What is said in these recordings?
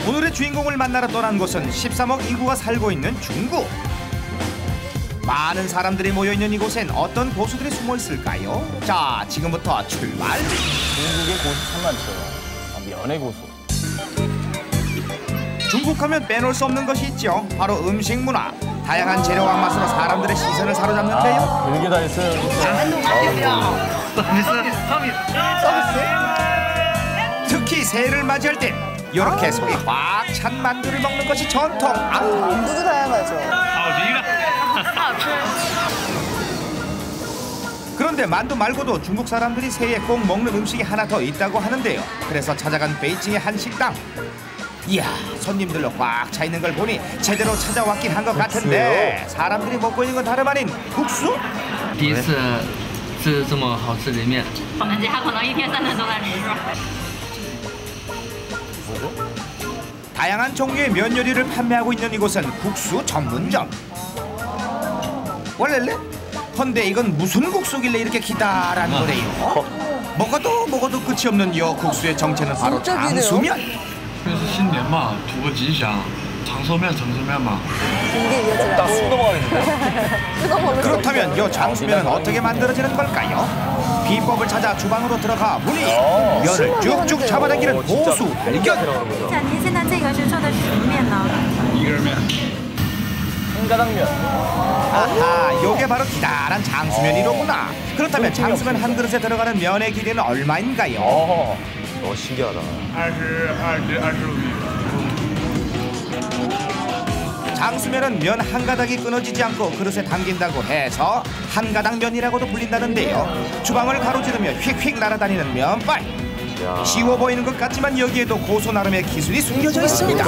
오늘의 주인공을 만나러 떠난 곳은 13억 인구가 살고 있는 중국. 많은 사람들이 모여있는 이곳엔 어떤 고수들이 숨어 있을까요? 자, 지금부터 출발! 중국의 고수 참 많죠. 면의 고수. 중국 하면 빼놓을 수 없는 것이 있죠. 바로 음식 문화. 다양한 재료와 맛으로 사람들의 시선을 사로잡는데요. 별게 다 있어요. 특히 새해를 맞이할 땐 이렇게 속이 꽉 찬 만두를 먹는 것이 전통. 만두도 다양하죠. 그런데 만두 말고도 중국 사람들이 새해에 꼭 먹는 음식이 하나 더 있다고 하는데요. 그래서 찾아간 베이징의 한 식당. 이야, 손님들로 꽉 차 있는 걸 보니 제대로 찾아왔긴 한 것 같은데 사람들이 먹고 있는 건 다름 아닌 국수? 第一次吃这么好吃的面。 人家可能一天3顿都在吃。 다양한 종류의 면 요리를 판매하고 있는 이곳은 국수 전문점. 원래래? 헌데 이건 무슨 국수길래 이렇게 기다란 거래요? 먹어도 끝이 없는 이 국수의 정체는 바로 장수면. 这是新年嘛，图个吉祥，长寿面、长寿面嘛。 이게 딱 이어지라고. 숨도 먹어야겠는데. 뜨거 먹을 수 그렇다면 이 장수면은 어떻게 만들어지는 걸까요? 비법을 찾아 주방으로 들어가 보니 면을 쭉쭉 잡아당기는 고수 발견. 像您现在这个是做的是什么面呢？ 一根面。 한가닥면. 아하, 요게 바로 기다란 장수면이로구나. 그렇다면 장수면 한 그릇에 들어가는 면의 길이는 얼마인가요? 신기하다. 25. 장수면은 면 한 가닥이 끊어지지 않고 그릇에 담긴다고 해서 한 가닥 면이라고도 불린다는데요. 주방을 가로지르며 휙휙 날아다니는 면발. 쉬워 보이는 것 같지만 여기에도 고수 나름의 기술이 숨겨져 있습니다.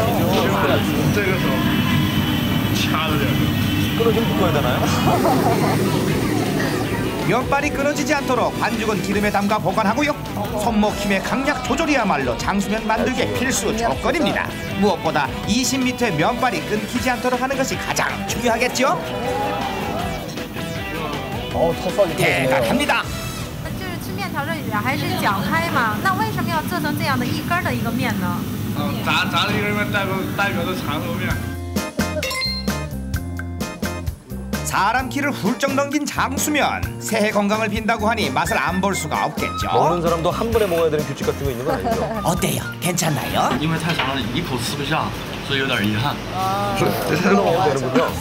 끊어지면 묶어야 되나요? 면발이 끊어지지 않도록 반죽은 기름에 담가 보관하고요. 손목 힘의 강약 조절이야말로 장수면 만들기의 필수 조건입니다. 무엇보다 20m의 면발이 끊기지 않도록 하는 것이 가장 중요하겠죠? 터프하게 대단합니다. 就是吃面条这里边还是搅开嘛，那为什么要做成这样的一根的一个面呢？ 炸的一根面代表着长寿面。 사람 키를 훌쩍 넘긴 장수면. 새해 건강을 빈다고 하니 맛을 안 볼 수가 없겠죠. 먹는 사람도 한 번에 먹어야 되는 규칙 같은 거 있는 건 아니죠? 어때요? 괜찮나요? 因为太长了，一口吃不下，所以有点遗憾。 새로 먹어도 되는군요.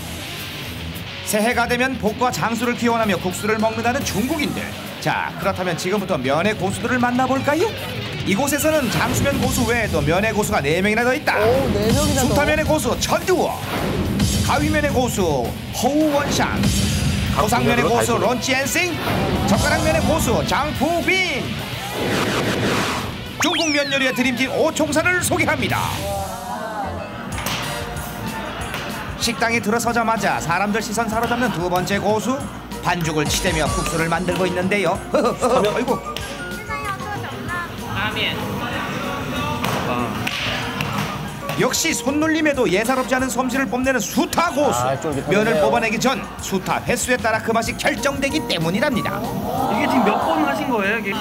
새해가 되면 복과 장수를 기원하며 국수를 먹는다는 중국인들. 자, 그렇다면 지금부터 면의 고수들을 만나볼까요? 이곳에서는 장수면 고수 외에도 면의 고수가 4명이나 더 있다. 4명이나 더. 수타면의 고수 천두워, 가위면의 고수 허우원샹, 고상면의 고수 런치엔싱, 젓가락면의 고수 장푸빈. 중국 면 요리의 드림팀 오총사를 소개합니다. 식당에 들어서자마자 사람들 시선 사로잡는 두 번째 고수. 반죽을 치대며 국수를 만들고 있는데요. 아이고. 现在要做什么呢？拉面。 역시 손놀림에도 예사롭지 않은 솜씨를 뽐내는 수타 고수. 면을 뽑아내기 전 수타 횟수에 따라 그 맛이 결정되기 때문이랍니다. 이게 지금 몇 번 하신 거예요? 이게?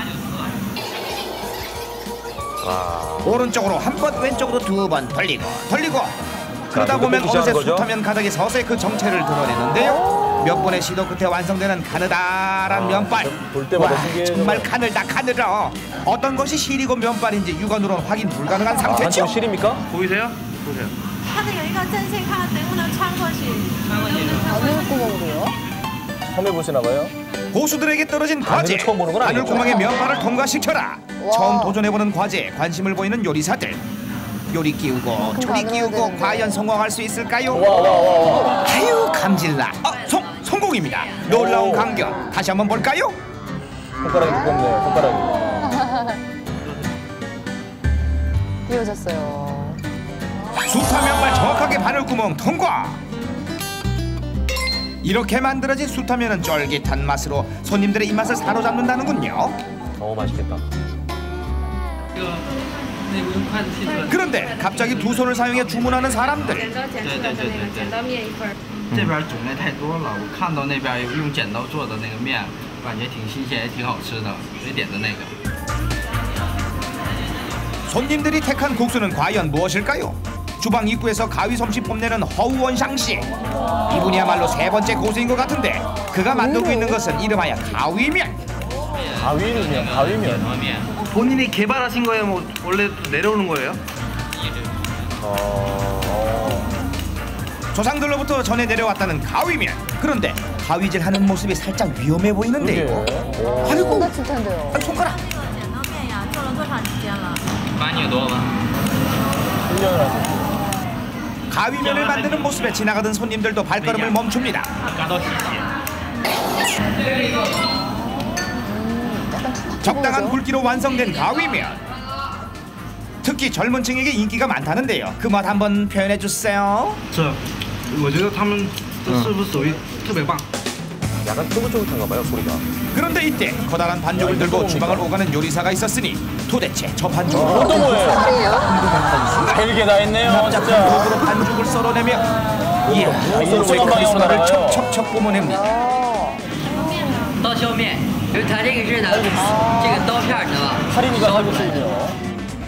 오른쪽으로 한 번, 왼쪽으로 2번 돌리고 그러다 보면 어느새 수타면 가닥이 서서히 그 정체를 드러내는데요. 몇 번의 시도 끝에 완성되는 가느다란 면발. 와, 정말 가늘다. 어떤 것이 실이고 면발인지 육안으로는 확인 불가능한 상태죠. 실입니까? 보이세요? 보세요. 它的有一个针线，看能不能穿过去。 바늘구멍으로요? 처음 해보시나 봐요? 고수들에게 떨어진 과제. 처음 보는 건 아니죠? 바늘구멍의 면발을 통과시켜라. 와. 처음 도전해보는 과제에 관심을 보이는 요리사들. 요리 끼우고 조리 끼우고 과연 성공할 수 있을까요? 아유, 감질나. 성공입니다. 놀라운 광경. 다시 한번 볼까요? 손가락이 두껍네요. 손가락이. 띄워졌어요. 수타 면발 정확하게 바늘구멍 통과. 이렇게 만들어진 수타면은 쫄깃한 맛으로 손님들의 입맛을 사로잡는다는군요. 맛있겠다. 그런데 갑자기 두 손을 사용해 주문하는 사람들. 这边种类太多了，我看到那边有用剪刀做的那个面，感觉挺新鲜也挺好吃的，所以点的那个。 손님들이 택한 국수는 과연 무엇일까요? 주방 입구에서 가위 솜씨 뽐내는 허우원샹 씨. 이분이야말로 세 번째 고수인 것 같은데 그가 만들고 있는 것은 이름하여 가위면. 가위면. 본인이 개발하신 거예요? 뭐 원래 내려오는 거예요? 조상들로부터 전해 내려왔다는 가위면. 그런데 가위질 하는 모습이 살짝 위험해 보이는데요. 아이고, 다칠 텐데요. 손가락. 剪刀面呀，做了多长时间了？ 8年多吧。 1년을 하셨어요. 가위면을 만드는 모습에 지나가던 손님들도 발걸음을 멈춥니다. 적당한 굵기로 완성된 가위면. 특히 젊은 층에게 인기가 많다는데요. 그 맛 한번 표현해 주세요. 这，我觉得他们的师傅手艺特别棒。 약간 쫄깃쫄깃한가 봐요, 소리가. 그런데 이때 커다란 반죽을 들고 주방을 오가는 요리사가 있었으니 도대체 저 반죽은 어떤 뭐예요? 살이에요? 별게 다 있네요, 납작한 진짜. 도구로 반죽을 썰어내며 이야, 이거 소스의 소금만 카리스마를 나와요. 척척척 뿜어냅니다. 刀削面，因为它这个是拿这个刀片儿，你知道吧？ 할인이가 살고 있군요.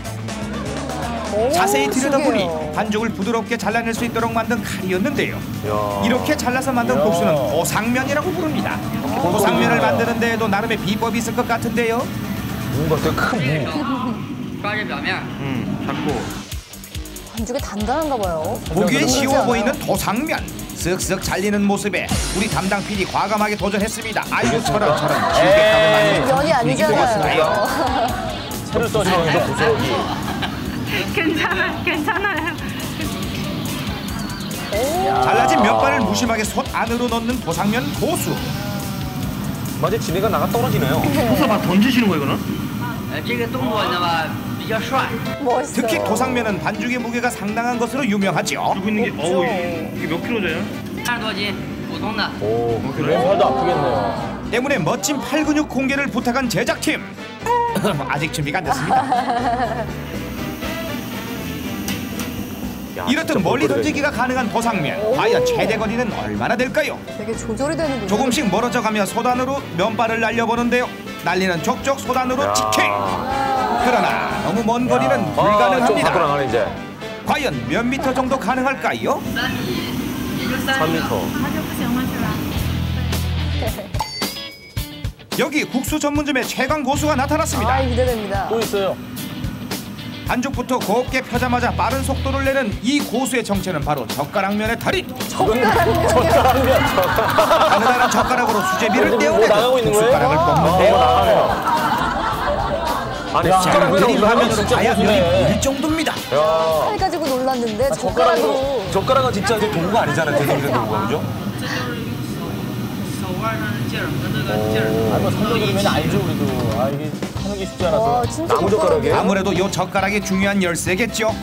자세히 들여다보니 신기해요. 반죽을 부드럽게 잘라낼 수 있도록 만든 칼이었는데요. 야. 이렇게 잘라서 만든 야. 국수는 도상면이라고 부릅니다. 도상면을 만드는 데에도 나름의 비법이 있을 것 같은데요. 뭔가 되게 큰 무. 抓这表面， 잡고. 반죽이 단단한가 봐요. 보기엔 그러지 쉬워 않아요? 보이는 도상면. 쓱쓱 잘리는 모습에 우리 담당 PD 과감하게 도전했습니다. 아이고 저런 질백감을 만드는 면이 아니잖아요. 새를 써주는 거 부스러기. 괜찮아요. 잘라진 면발을 무심하게 솥 안으로 넣는 도상면 고수. 마치 지네가 나가 떨어지네요. 호사 막 던지시는 거예요, 이거는? 这个动作你知道吧？比较帅。 멋있어요. 특히 도상면은 반죽의 무게가 상당한 것으로 유명하죠. 들고 있는 게, 어우, 이게 몇 킬로예요? 30多斤，普通的。 오, 왼팔도 아프겠네요. 때문에 멋진 팔 근육 공개를 부탁한 제작팀. 아직 준비가 안 됐습니다. 이렇듯 멀리 던지기가 가능한 도상면. 과연 최대 거리는 얼마나 될까요? 되게 조절이 되는군요. 조금씩 멀어져 가며 소단으로 면발을 날려보는데요. 날리는 족족 소단으로 직행. 그러나 너무 먼 거리는 좀 불가능합니다. 밖으로 나가네, 이제. 과연 몇 미터 정도 가능할까요? 3米，也就3 3m. 那就不行了是吧？ 여기 국수 전문점의 최강 고수가 나타났습니다. 아, 기대됩니다. 또 있어요. 반죽부터 곱게 펴자마자 빠른 속도를 내는 이 고수의 정체는 바로 젓가락면의 달인. 젓가락면. 가느다란 젓가락으로 수제비를 뭐 떼어내고 나가고 있는 거예요? 숟가락을 뽑는데요. 아니, 자, 숟가락으로 그림 화면으로 진짜 봐야 고수네. 면이 보일 정도입니다. 야. 칼 가지고 놀랐는데 젓가락으로. 젓가락은 진짜 이제 도구가 아니잖아요. 제대로 도구가, 그죠? 手腕上的劲儿和那个劲儿。 아니, 뭐 선도 그리면 알죠, 우리도. 아, 이게 하는 게 쉽지 않아서. 와, 진짜 나무 젓가락이에요? 젓가락이에요? 아무래도 요 젓가락이 중요한 열쇠겠죠.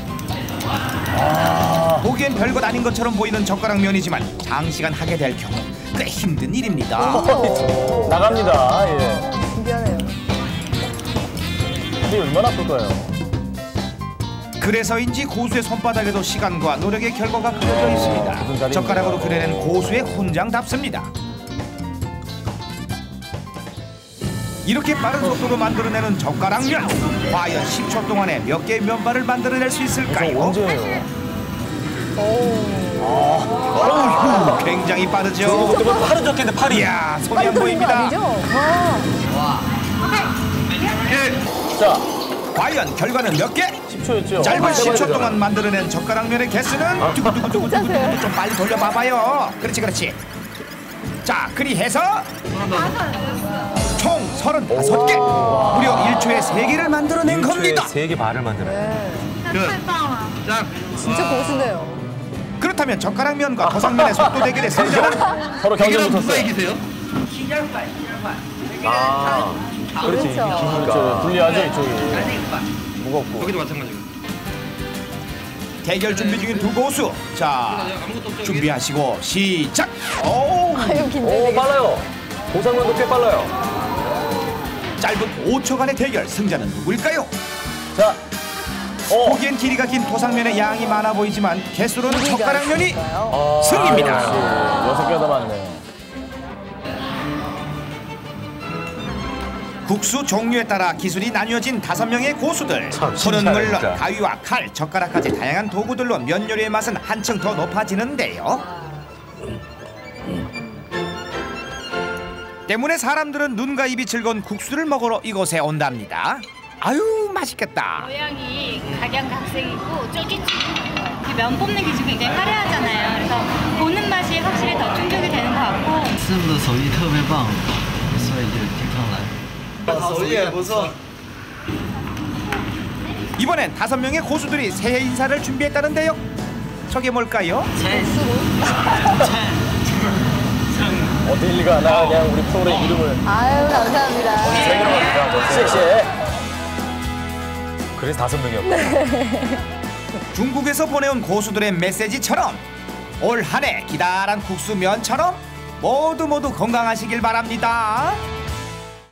보기엔 별것 아닌 것처럼 보이는 젓가락면이지만 장시간 하게 될 경우 꽤 힘든 일입니다. 나갑니다. 예. 신기하네요. 근데 얼마나 아플까요? 그래서인지 고수의 손바닥에도 시간과 노력의 결과가 그려져 있습니다. 젓가락으로 그려낸 고수의 훈장답습니다. 이렇게 빠른 속도로 만들어내는 젓가락면. 과연 10초 동안에 몇 개의 면발을 만들어낼 수 있을까요? 언제예요? 어우, 굉장히 빠르죠. 팔은 적겠는데 팔이. 이야, 손이 안 거 보입니다. 아니죠? 와. 자, 과연 결과는 몇 개? 10초였죠. 짧은 10초 동안 만들어낸 젓가락면의 개수는 두구두구두구두구 좀 빨리 돌려봐봐요. 그렇지 그렇지. 자 그리해서 총 35개. 무려 1초에 3개를 만들어낸 겁니다. 3개 발을 만드네. 那太棒了！ 자, 진짜 고수네요. 그렇다면 젓가락면과 도상면의 속도 대결의 승자는 서로 경쟁 이기랑 누가 붙었어요. 이기세요? 提前快，提前快。这个 아, 그렇지. 그렇죠. 그렇죠. 불리하죠, 이쪽이. 咱这个快。 무겁고. 여기도 마찬가지고. 대결 준비 중인 두 고수. 자 아무것도 없죠. 준비하시고 시작. 오, 아유, 오, 긴장되겠어. 빨라요. 고상면도 꽤 빨라요. 짧은 5초간의 대결 승자는 누구일까요? 자, 보기엔 길이가 긴 도상면의 양이 많아 보이지만 개수로는 우리가 젓가락면이 있을까요? 승입니다. 6개가 더 많네. 국수 종류에 따라 기술이 나뉘어진 5명의 고수들. 참 손은 신기하네, 물론 진짜. 가위와 칼, 젓가락까지 다양한 도구들로 면 요리의 맛은 한층 더 높아지는데요. 때문에 사람들은 눈과 입이 즐거운 국수를 먹으러 이곳에 온답니다. 아유 맛있겠다. 모양이 각양각색이고 쫄깃쫄깃해요. 면 뽑는 기술이 굉장히 화려하잖아요. 그래서 보는 맛이 확실히 더 충족이 되는 것 같고. 师傅的手艺特别棒，所以就经常来。手艺也不错。 이번엔 5명의 고수들이 새해 인사를 준비했다는데요. 저게 뭘까요? 어딜리가 나 그냥 우리 프로그램 이름을 아유, 감사합니다. 쎄쎄. 그래서 5명이었고. 중국에서 보내온 고수들의 메시지처럼 올 한 해 기다란 국수면처럼 모두 건강하시길 바랍니다.